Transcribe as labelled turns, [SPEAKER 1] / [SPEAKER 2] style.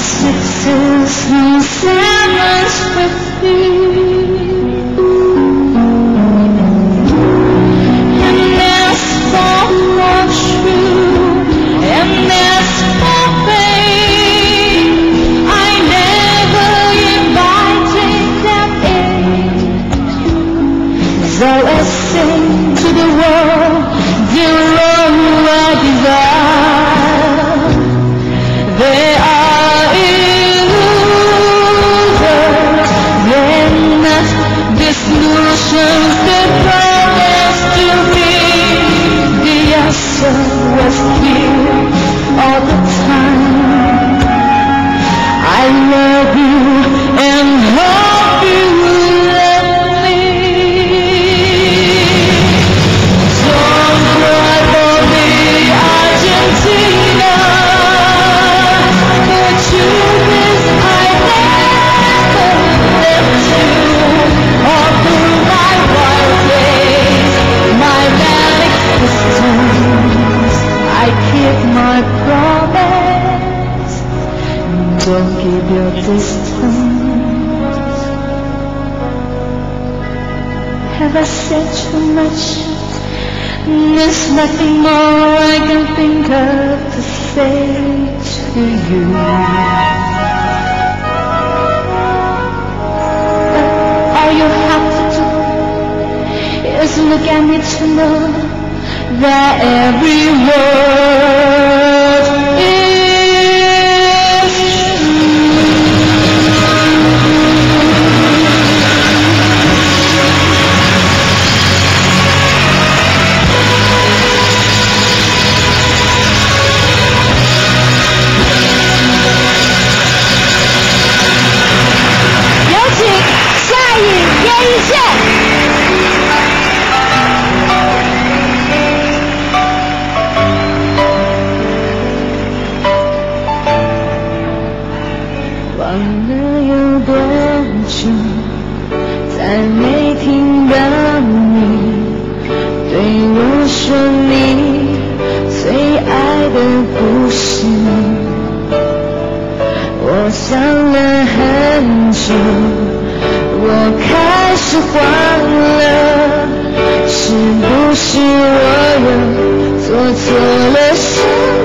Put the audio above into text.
[SPEAKER 1] sixes and sevens with you. And there's for true, and there's for fame. I never invited them in. So I sing to the world, dear Lord, I desire. They are illusions, they're not disillusions. They promise to be. The answer was here all the time. I love you and hope you let me. Don't cry for me, Argentina. The truth is I never left you. All through my wild days, my manic distance, I keep my promise. Don't give your distance. Have I said too much? There's nothing more I can think of to say to you. But all you have to do is look at me to know that every word is忘了有多久才没听到你对我说你最爱的故事。我想了很久，我开始慌了，是不是我又做错了什么？